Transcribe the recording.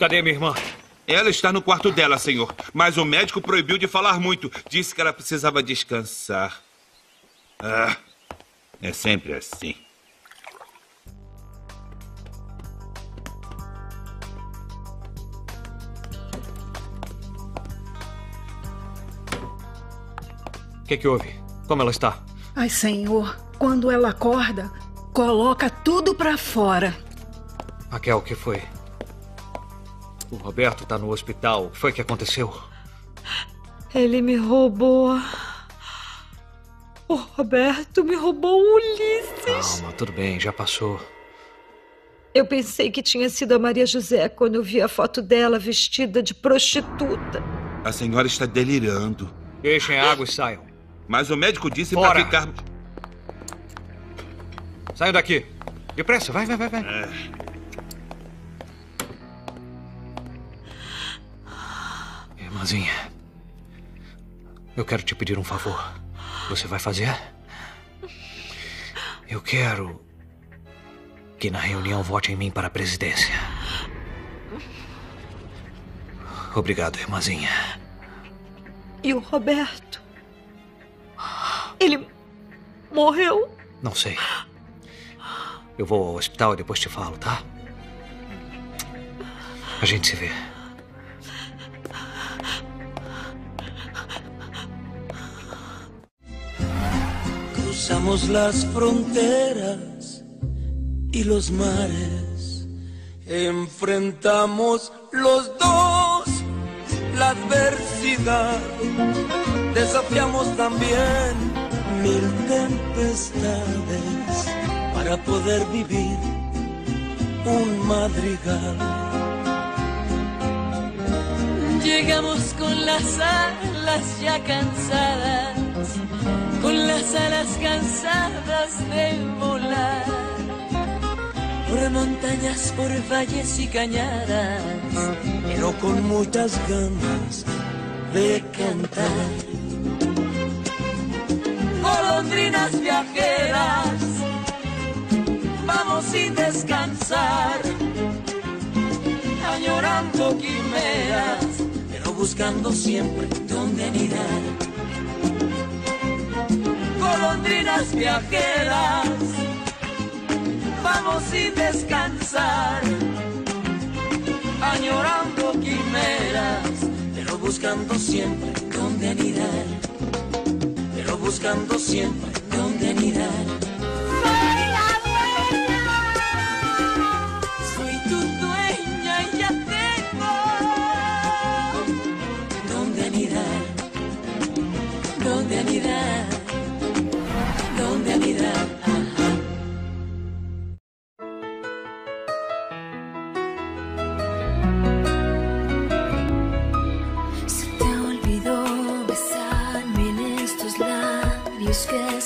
Cadê minha irmã? Ela está no quarto dela, senhor. Mas o médico proibiu de falar muito. Disse que ela precisava descansar. Ah, é sempre assim. O que houve? Como ela está? Ai, senhor, quando ela acorda, coloca tudo pra fora. Raquel, o que foi? O Roberto tá no hospital. O que foi que aconteceu? Ele me roubou. O Roberto me roubou o Ulisses. Calma, tudo bem, já passou. Eu pensei que tinha sido a Maria José quando eu vi a foto dela vestida de prostituta. A senhora está delirando. Deixem a água e saiam. Mas o médico disse Fora. para ficar... Saiam daqui. Depressa, vai. Irmãzinha, eu quero te pedir um favor. Você vai fazer? Eu quero que na reunião vote em mim para a presidência. Obrigado, irmãzinha. E o Roberto? Ele morreu? Não sei. Eu vou ao hospital e depois te falo, tá? A gente se vê. Cruzamos las fronteras y los mares, enfrentamos los dos la adversidad, desafiamos también mil tempestades para poder vivir un madrigal. Llegamos con las alas ya cansadas, con las alas cansadas de volar, por montañas, por valles y cañadas, pero con muchas ganas de cantar. Golondrinas viajeras, vamos sin descansar, añorando quimeras, pero buscando siempre dónde anidar. Golondrinas viajeras, vamos sin descansar, añorando quimeras, pero buscando siempre dónde anidar, pero buscando siempre dónde anidar. Soy tu dueña y ya tengo dónde anidar, dónde anidar, dónde anidar. Se te olvidó besarme en estos labios que